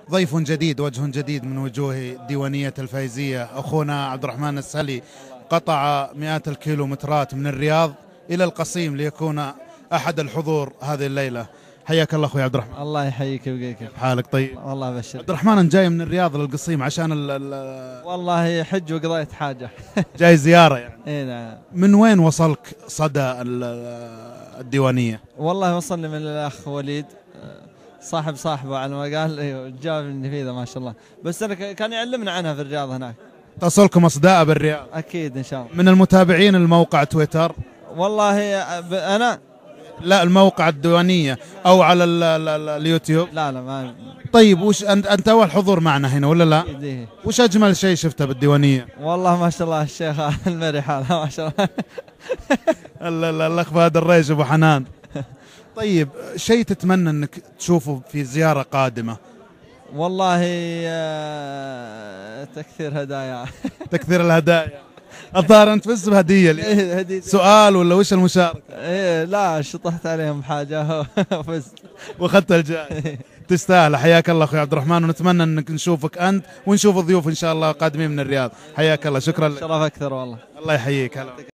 ضيف جديد، وجه جديد من وجوه ديوانية الفايزية، أخونا عبد الرحمن السهلي قطع مئات الكيلومترات من الرياض إلى القصيم ليكون أحد الحضور هذه الليلة. حياك الله أخوي عبد الرحمن. الله يحييك ويبقيك. حالك طيب؟ والله أبشر. عبد الرحمن أنا جاي من الرياض للقصيم عشان والله حج وقضيت حاجة. جاي زيارة يعني. اي نعم. من وين وصلك صدى الديوانية؟ والله وصلني من الأخ وليد صاحبه على ما قال، جابني فيه ما شاء الله، بس أنا كان يعلمنا عنها في الرياض هناك. تصلكم أصداء بالرياض؟ أكيد إن شاء الله. من المتابعين الموقع تويتر؟ والله أنا لا، الموقع الديوانية أو على اليوتيوب؟ لا ما. طيب وش أنت أول حضور معنا هنا ولا لا؟ إيه. وش أجمل شيء شفته بالديوانية؟ والله ما شاء الله الشيخ المري حاله ما شاء الله. الأخ فهد الريش أبو حنان. طيب شيء تتمنى أنك تشوفه في زيارة قادمة؟ والله تكثير هدايا. تكثير الهدايا. الظاهر أنت فزت بهدية لي. سؤال ولا وش المشاركة؟ إيه لا، شطحت عليهم حاجة وفزت واخذت الجائزة. تستاهل. حياك الله اخوي عبد الرحمن، ونتمنى انك نشوفك انت ونشوف الضيوف ان شاء الله قادمين من الرياض. حياك الله، شكرا لك. شرف اكثر والله. الله يحييك. هلا.